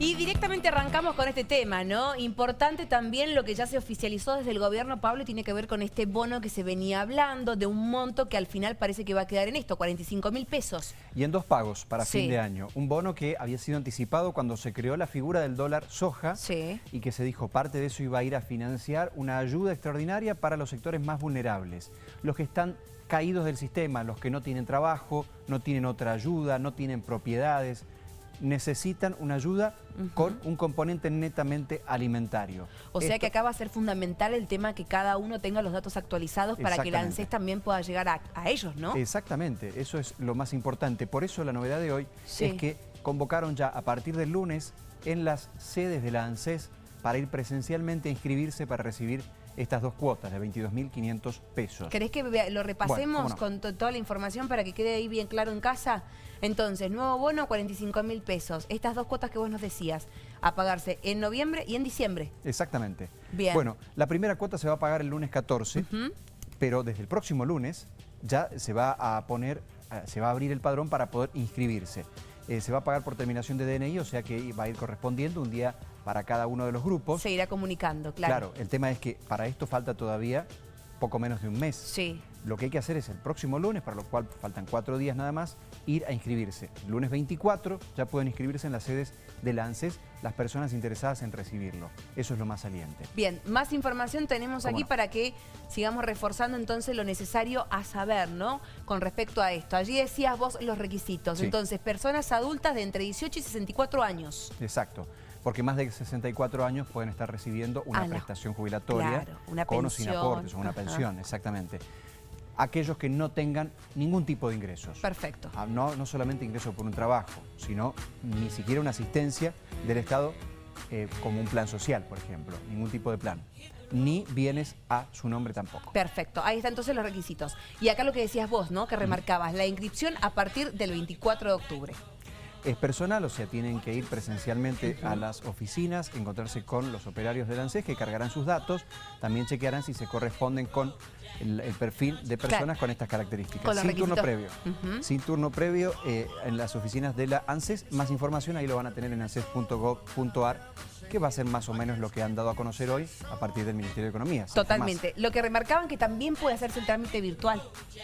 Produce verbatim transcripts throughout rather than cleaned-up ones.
Y directamente arrancamos con este tema, ¿no? Importante también lo que ya se oficializó desde el gobierno, Pablo, tiene que ver con este bono que se venía hablando, de un monto que al final parece que va a quedar en esto, cuarenta y cinco mil pesos. Y en dos pagos para Sí. fin de año. Un bono que había sido anticipado cuando se creó la figura del dólar soja, Sí. y que se dijo parte de eso iba a ir a financiar una ayuda extraordinaria para los sectores más vulnerables. Los que están caídos del sistema, los que no tienen trabajo, no tienen otra ayuda, no tienen propiedades, necesitan una ayuda uh-huh. con un componente netamente alimentario. O sea Esto... que acá va a ser fundamental el tema que cada uno tenga los datos actualizados para que el ANSES también pueda llegar a, a ellos, ¿no? Exactamente, eso es lo más importante. Por eso la novedad de hoy sí. es que convocaron ya a partir del lunes en las sedes de la ANSES para ir presencialmente a inscribirse para recibir estas dos cuotas de veintidós mil quinientos pesos. ¿Querés que lo repasemos bueno, no? con to toda la información para que quede ahí bien claro en casa? Entonces, nuevo bono, cuarenta y cinco mil pesos. Estas dos cuotas que vos nos decías, a pagarse en noviembre y en diciembre. Exactamente. Bien. Bueno, la primera cuota se va a pagar el lunes catorce, uh-huh. pero desde el próximo lunes ya se va a poner, se va a abrir el padrón para poder inscribirse. Eh, se va a pagar por terminación de D N I, o sea que va a ir correspondiendo un día para cada uno de los grupos. Se irá comunicando, claro. Claro, el tema es que para esto falta todavía poco menos de un mes. Sí. Lo que hay que hacer es el próximo lunes, para lo cual faltan cuatro días nada más, ir a inscribirse. El lunes veinticuatro ya pueden inscribirse en las sedes del ANSES las personas interesadas en recibirlo. Eso es lo más saliente. Bien, más información tenemos aquí no? para que sigamos reforzando entonces lo necesario a saber, ¿no? Con respecto a esto. Allí decías vos los requisitos. Sí. Entonces, personas adultas de entre dieciocho y sesenta y cuatro años. Exacto. Porque más de sesenta y cuatro años pueden estar recibiendo una ah, prestación jubilatoria, claro, una con pensión. o sin aportes, o una Ajá. pensión, exactamente. Aquellos que no tengan ningún tipo de ingresos. Perfecto. Ah, no, no solamente ingresos por un trabajo, sino ni siquiera una asistencia del Estado eh, como un plan social, por ejemplo, ningún tipo de plan. Ni bienes a su nombre tampoco. Perfecto, ahí están entonces los requisitos. Y acá lo que decías vos, ¿no? Que remarcabas, la inscripción a partir del veinticuatro de octubre. Es personal, o sea, tienen que ir presencialmente uh-huh. a las oficinas, encontrarse con los operarios del ANSES que cargarán sus datos, también chequearán si se corresponden con el, el perfil de personas claro. con estas características. Con sin requisitos. turno previo. Uh-huh. Sin turno previo eh, en las oficinas de la ANSES. Más información ahí lo van a tener en anses punto gov punto ar, que va a ser más o menos lo que han dado a conocer hoy a partir del Ministerio de Economía. Totalmente. Lo que remarcaban que también puede hacerse el trámite virtual.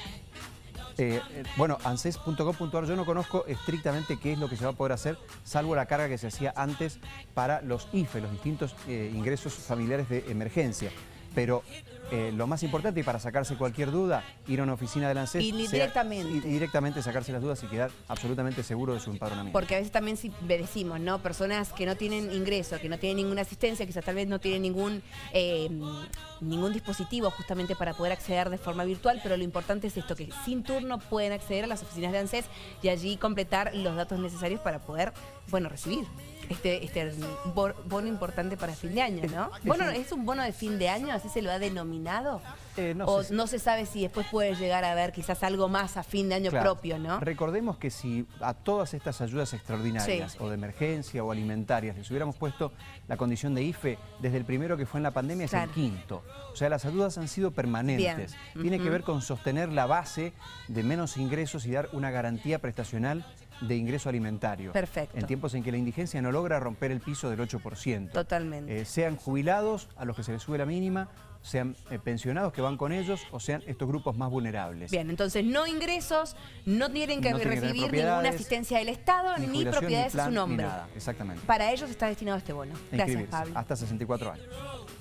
Eh, eh, bueno, anses punto gov punto ar yo no conozco estrictamente qué es lo que se va a poder hacer, salvo la carga que se hacía antes para los I F E, los distintos eh, ingresos familiares de emergencia. Pero eh, lo más importante, y para sacarse cualquier duda, ir a una oficina del ANSES y directamente. y directamente sacarse las dudas y quedar absolutamente seguro de su empadronamiento. Porque a veces también si decimos, ¿no? Personas que no tienen ingreso, que no tienen ninguna asistencia, quizás tal vez no tienen ningún, eh, ningún dispositivo justamente para poder acceder de forma virtual, pero lo importante es esto, que sin turno pueden acceder a las oficinas de ANSES y allí completar los datos necesarios para poder, bueno, recibir este, este bono importante para fin de año, ¿no? Es, bueno, ¿es un bono de fin de año? ¿Así se lo ha denominado? Eh, no o sé. No se sabe si después puede llegar a haber quizás algo más a fin de año claro. propio, ¿no? Recordemos que si a todas estas ayudas extraordinarias, sí. o de emergencia o alimentarias, les hubiéramos puesto la condición de I F E desde el primero que fue en la pandemia, es claro. el quinto. O sea, las ayudas han sido permanentes. Bien. Tiene uh-huh. que ver con sostener la base de menos ingresos y dar una garantía prestacional de ingreso alimentario. Perfecto. En tiempos en que la indigencia no logra romper el piso del ocho por ciento. Totalmente. Eh, sean jubilados, a los que se les sube la mínima, sean eh, pensionados que van con ellos, o sean estos grupos más vulnerables. Bien, entonces no ingresos, no tienen que no recibir ninguna asistencia del Estado, ni, ni propiedades ni plan, a su nombre. Ni nada, exactamente. Para ellos está destinado este bono. Gracias, Pablo. Hasta sesenta y cuatro años.